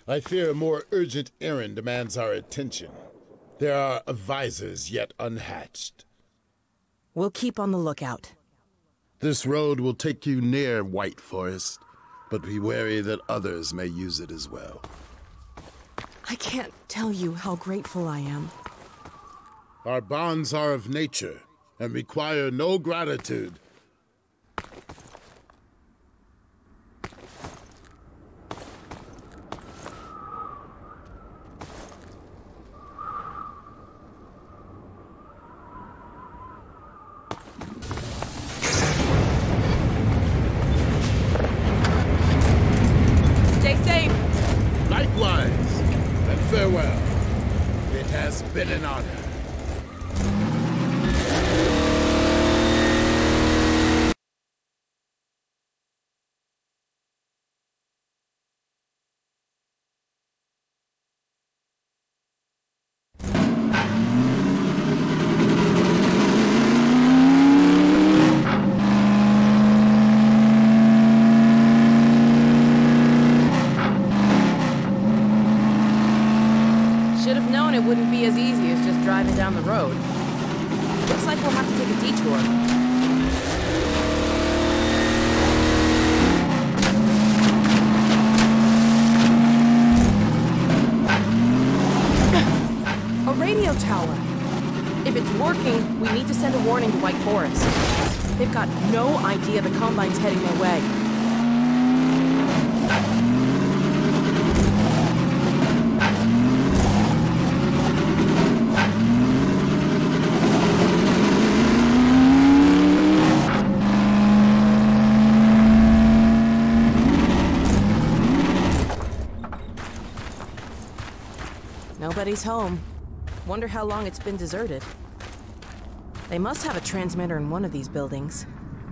I fear a more urgent errand demands our attention. There are advisors yet unhatched. We'll keep on the lookout. This road will take you near White Forest, but be wary that others may use it as well. I can't tell you how grateful I am. Our bonds are of nature and require no gratitude. Stay safe! Likewise, and farewell. It has been an honor. Should have known it wouldn't be as easy as just driving down the road. Looks like we'll have to take a detour. A radio tower! If it's working, we need to send a warning to White Forest. They've got no idea the Combine's heading their way. Nobody's home. Wonder how long it's been deserted. They must have a transmitter in one of these buildings.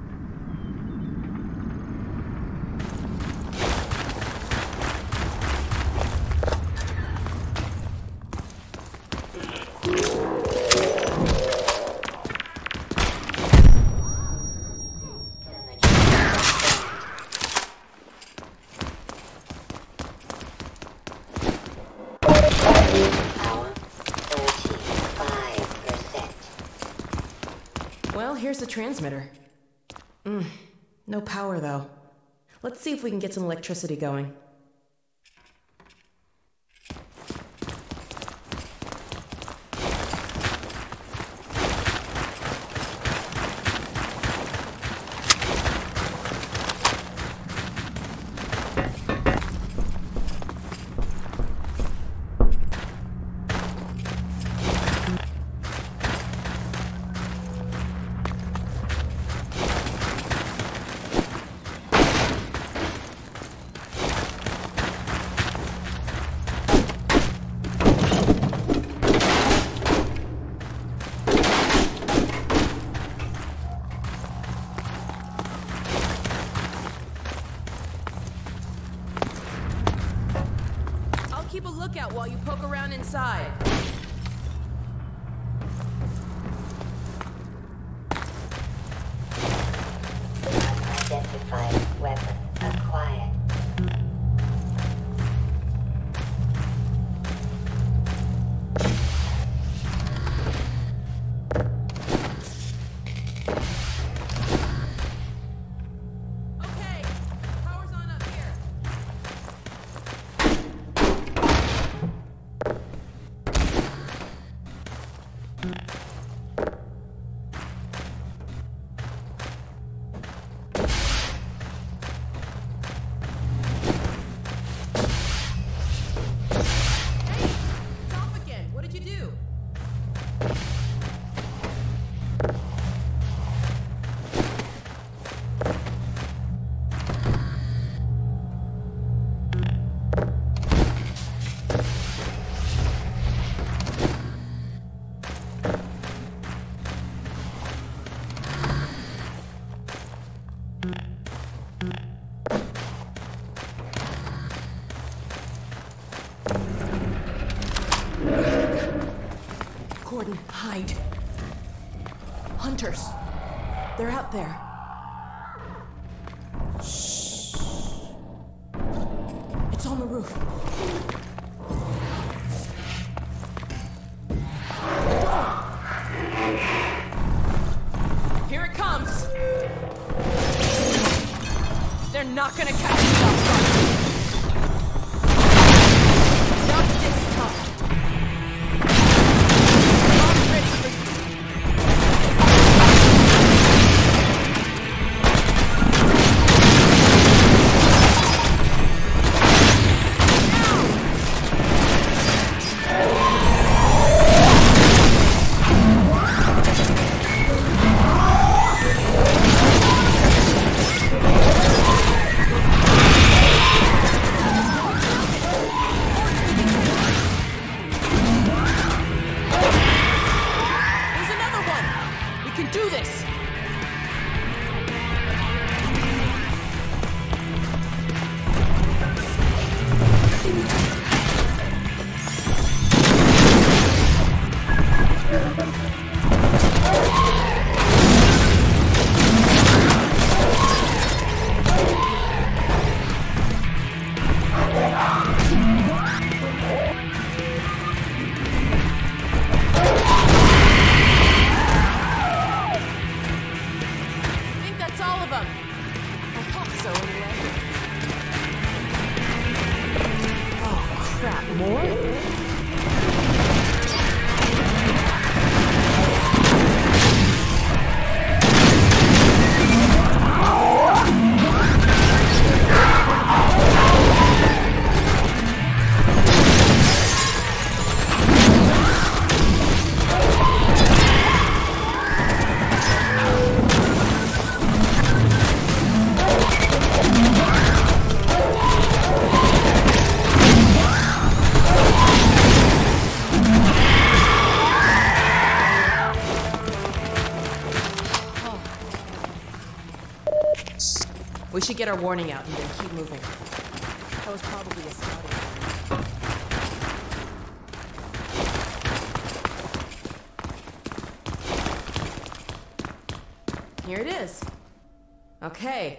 Well, here's the transmitter. No power, though. Let's see if we can get some electricity going. Keep a lookout while you poke around inside. Unidentified weapon acquired. Okay, power's on up here. Gordon, hide. Hunters. They're out there. Shh. It's on the roof. Here it comes. They're not gonna catch us off guard. Not this time. I'm ready for you. We should get our warning out and then keep moving. That was probably a scouting. Here it is. Okay.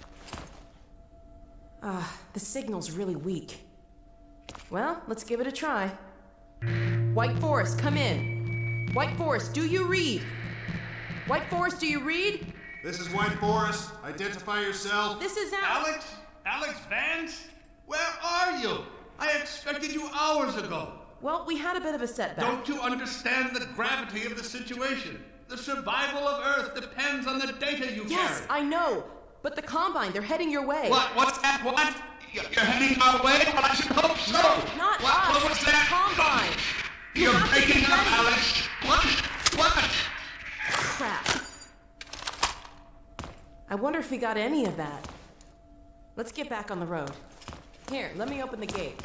The signal's really weak. Well, let's give it a try. White Forest, come in. White Forest, do you read? White Forest, do you read? This is White Forest. Identify yourself. This is Alyx? Alyx Vance? Where are you? I expected you hours ago. Well, we had a bit of a setback. Don't you understand the gravity of the situation? The survival of Earth depends on the data you carry. Yes, I know. But the Combine, they're heading your way. What? What's that? What? You're heading our way? Well, I should hope so. No, not what? us. What was that? Combine. You're have to breaking get up, ready. Alyx. What? Crap. I wonder if we got any of that. Let's get back on the road. Here, let me open the gate.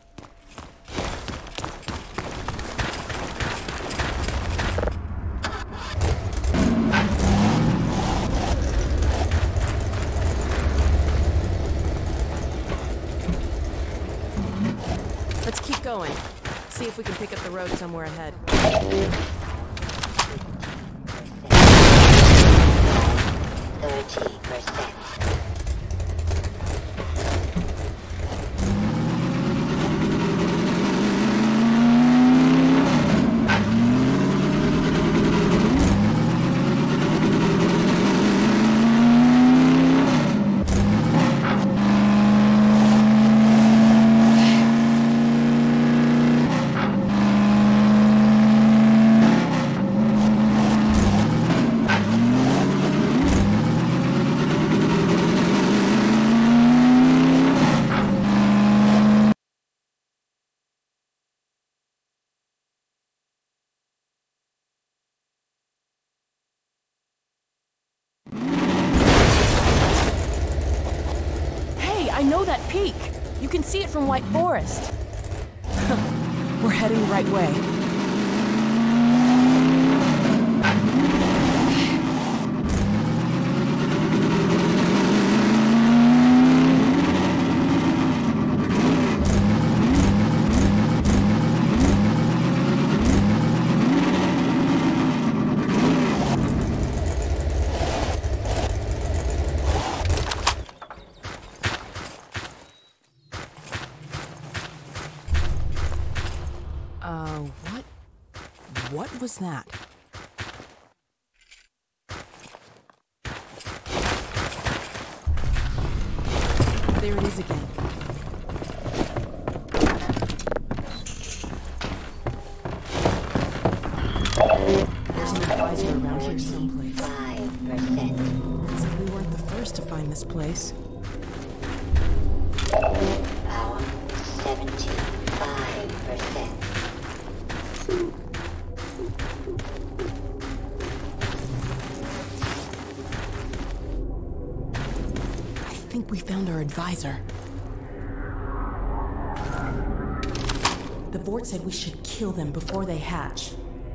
Let's keep going. See if we can pick up the road somewhere ahead. 30%. I know that peak. You can see it from White Forest. We're heading the right way. What was that? There it is again. There's an advisor around here someplace. 5%. So we weren't the first to find this place. Power 75%. I think we found our advisor. The Vort said we should kill them before they hatch.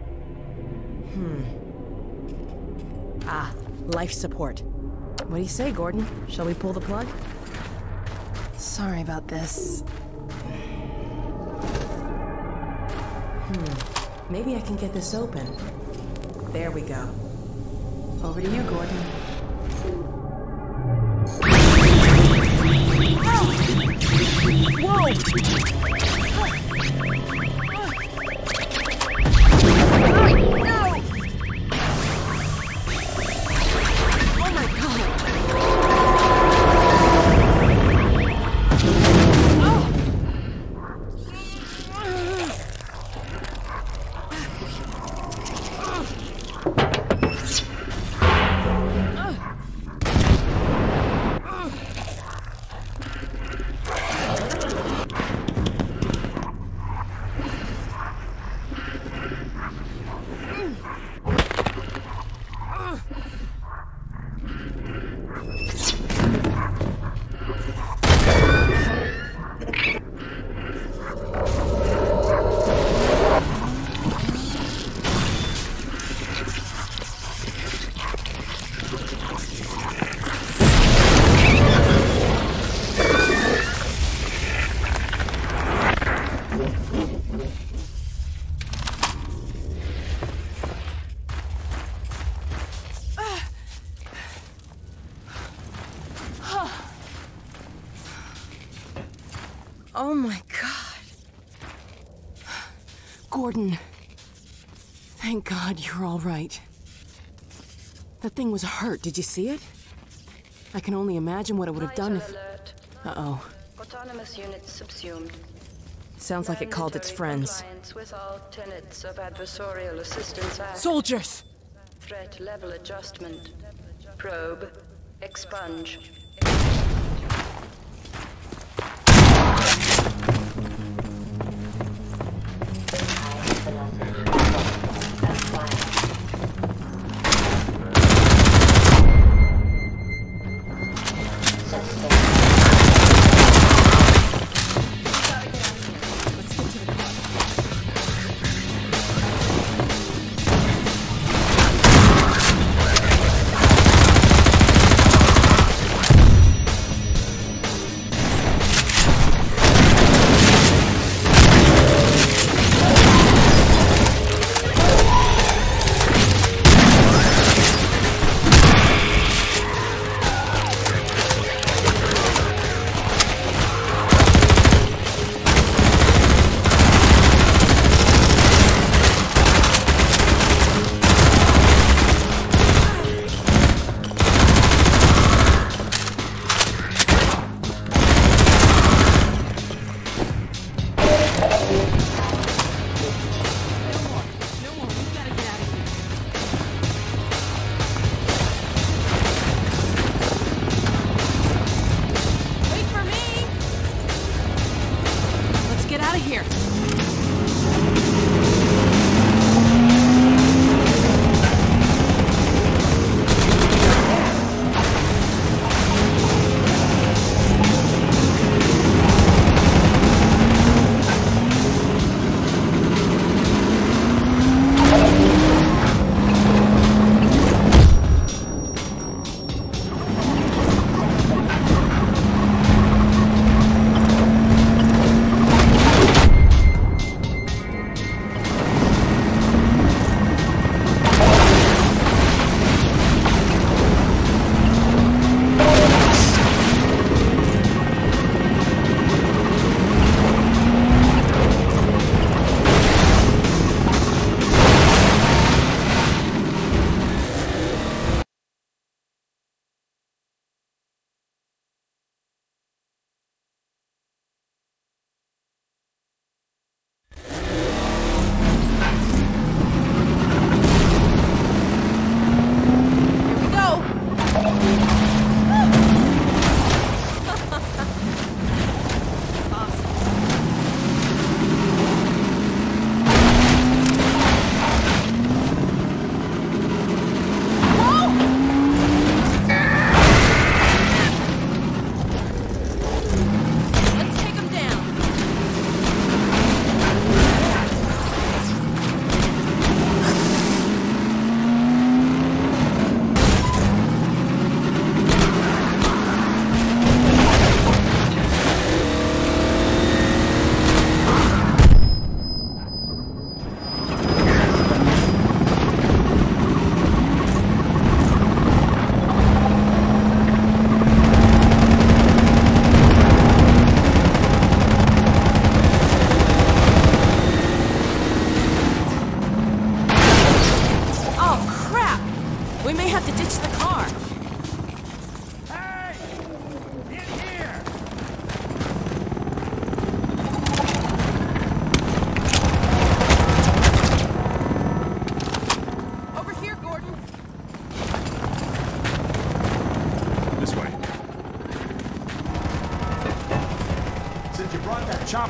Life support. What do you say, Gordon? Shall we pull the plug? Sorry about this. Maybe I can get this open. There we go. Over to you, Gordon. Whoa! Oh my God. Gordon. Thank God you're all right. That thing was hurt. Did you see it? I can only imagine what it would have done if... Uh-oh. Autonomous units subsumed. Sounds like it called its friends. With all tenets of Adversarial Assistance Act. Soldiers! Threat level adjustment. Probe. Expunge.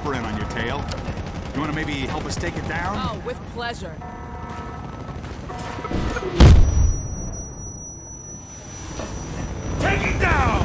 chopper in on your tail. You want to maybe help us take it down? Oh, with pleasure. Take it down!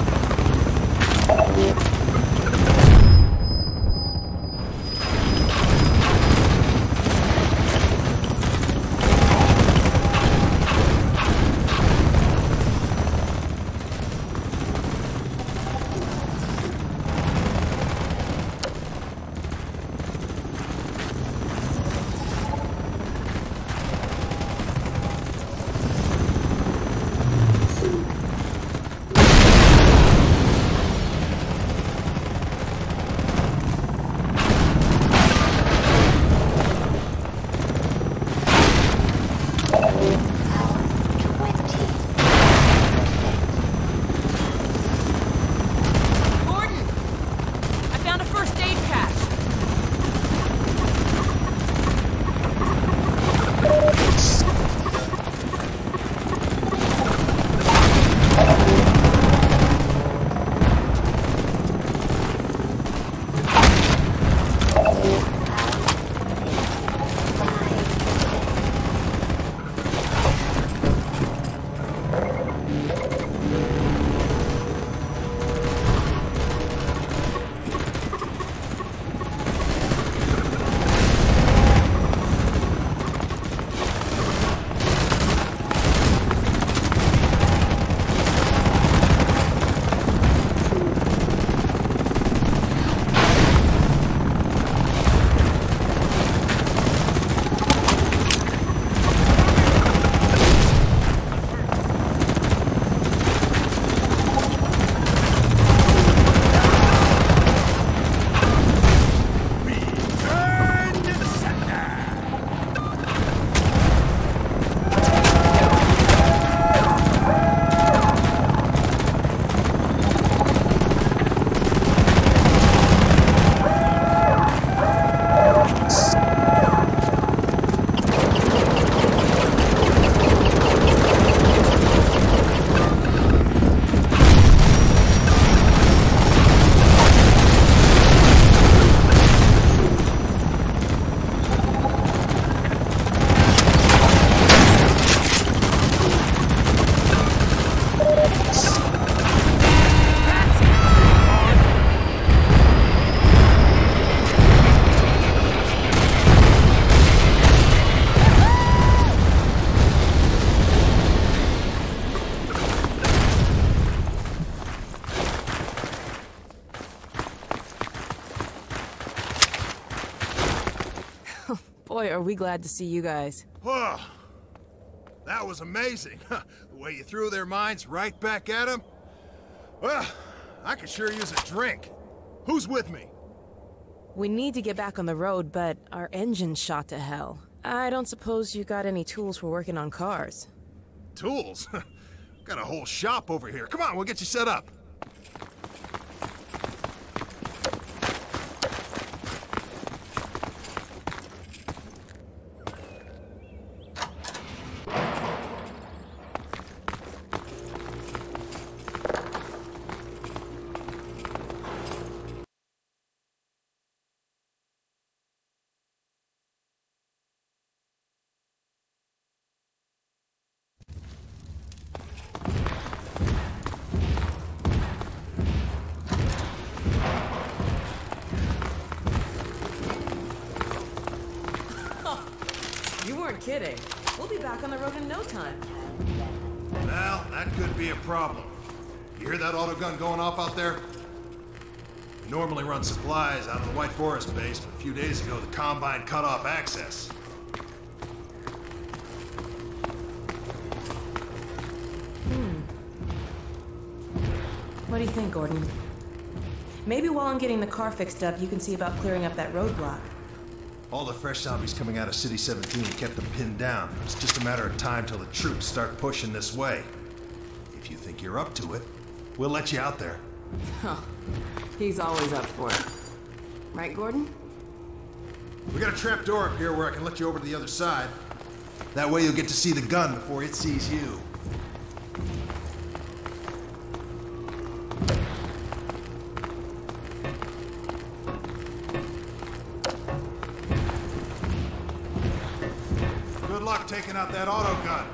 Boy, are we glad to see you guys. Whoa. That was amazing. The way you threw their minds right back at them. Well, I could sure use a drink. Who's with me? We need to get back on the road, but our engine's shot to hell. I don't suppose you got any tools for working on cars. Tools? Got a whole shop over here. Come on, we'll get you set up. You weren't kidding. We'll be back on the road in no time. Well, that could be a problem. You hear that autogun going off out there? We normally run supplies out of the White Forest base, but a few days ago the Combine cut off access. What do you think, Gordon? Maybe while I'm getting the car fixed up, you can see about clearing up that roadblock. All the fresh zombies coming out of City 17 kept them pinned down. It's just a matter of time till the troops start pushing this way. If you think you're up to it, we'll let you out there. Huh. He's always up for it. Right, Gordon? We got a trap door up here where I can let you over to the other side. That way you'll get to see the gun before it sees you. luck taking out that autogun.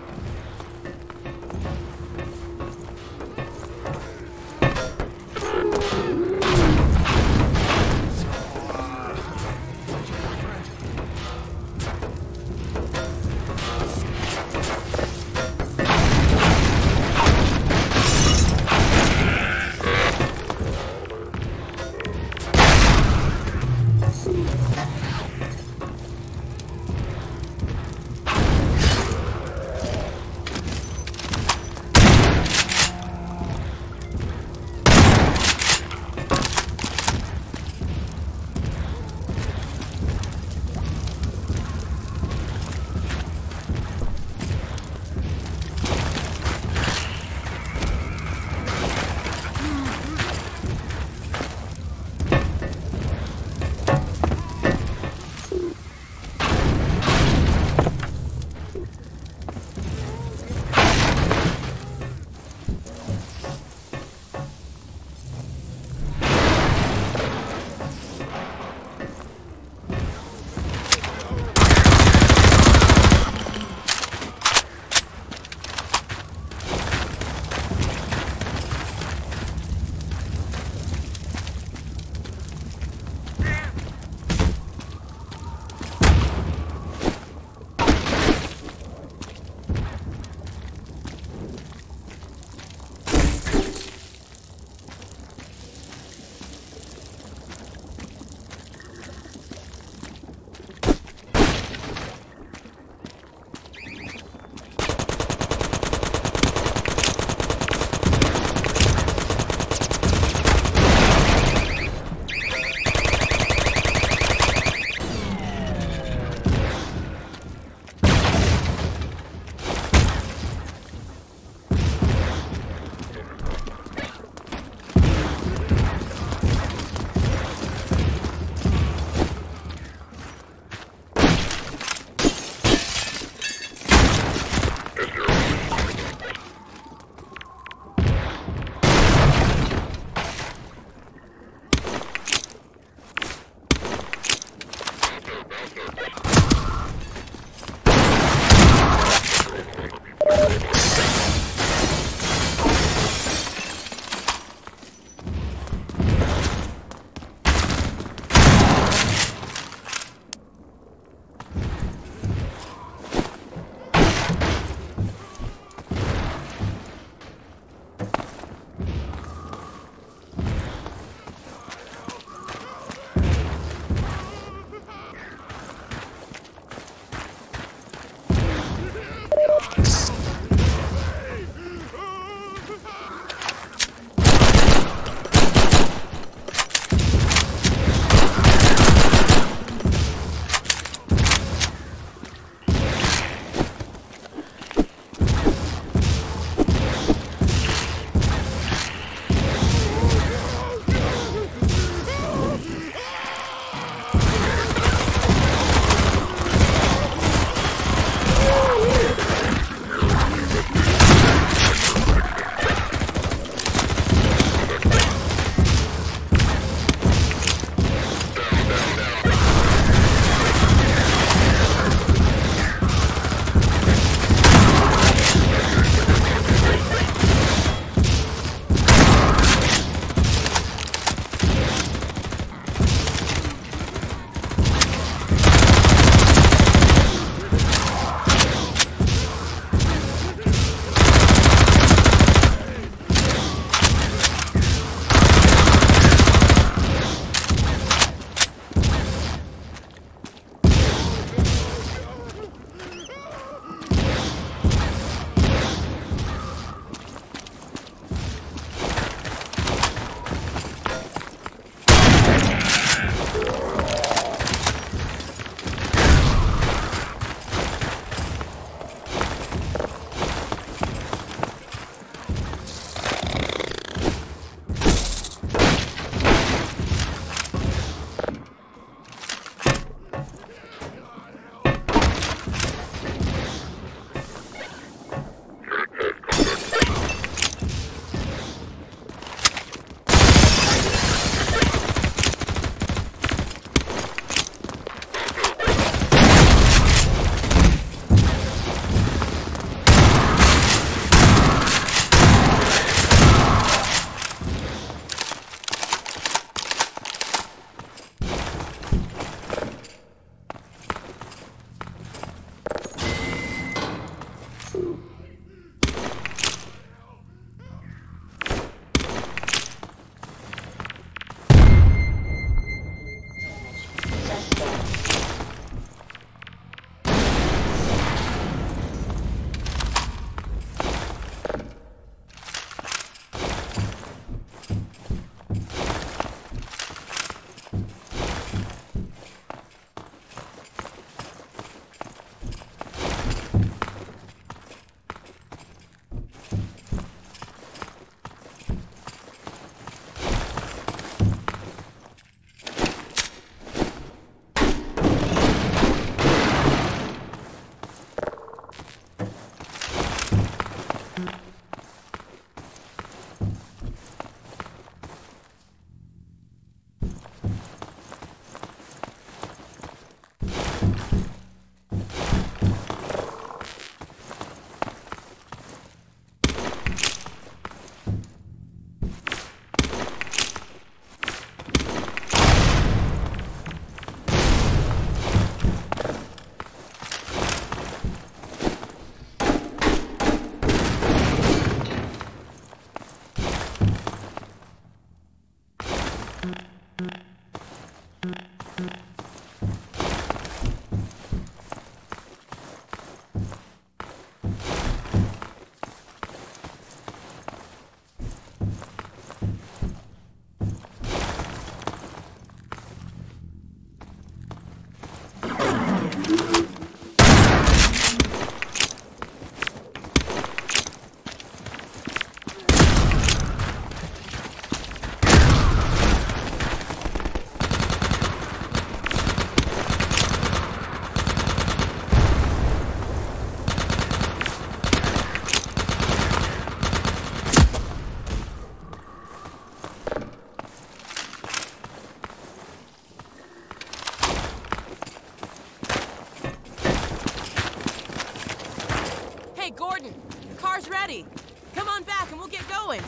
ready. Come on back and we'll get going.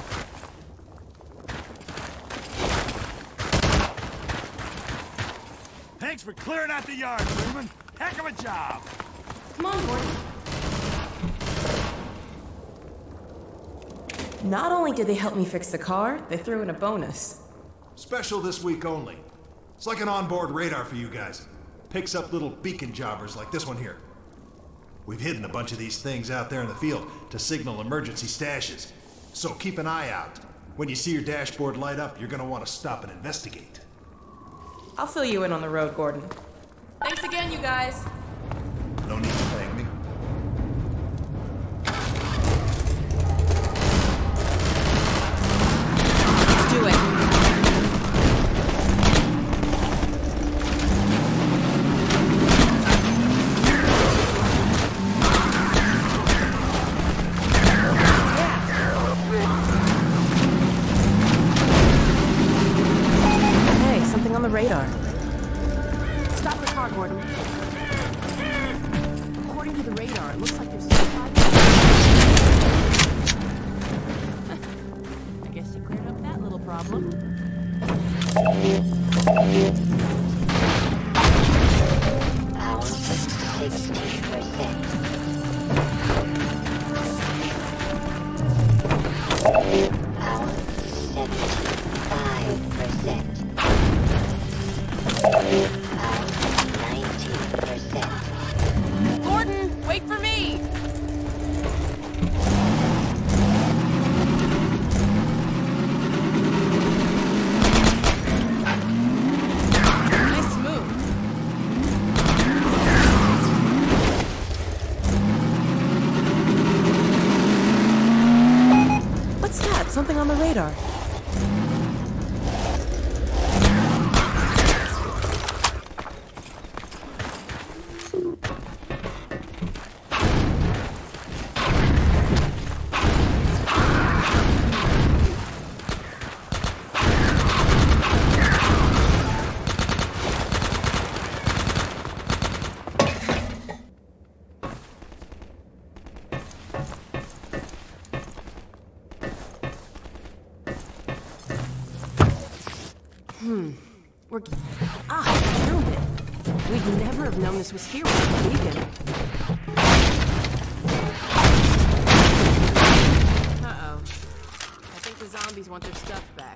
Thanks for clearing out the yard, Truman. Heck of a job. Come on, Gordon. Not only did they help me fix the car, they threw in a bonus. Special this week only. It's like an onboard radar for you guys. Picks up little beacon jobbers like this one here. We've hidden a bunch of these things out there in the field to signal emergency stashes. So keep an eye out. When you see your dashboard light up, you're gonna want to stop and investigate. I'll fill you in on the road, Gordon. Thanks again, you guys. No need to thank me. Let's do it. Hey, something on the radar. Stop the car, Gordon. According to the radar, it looks like there's I guess you cleared up that little problem. Power 60%. Power 75%. Power 90%. Gordon, wait for me! Nice move. What's that? Something on the radar. I found it. We'd never have known this was here without the beacon. Uh-oh. I think the zombies want their stuff back.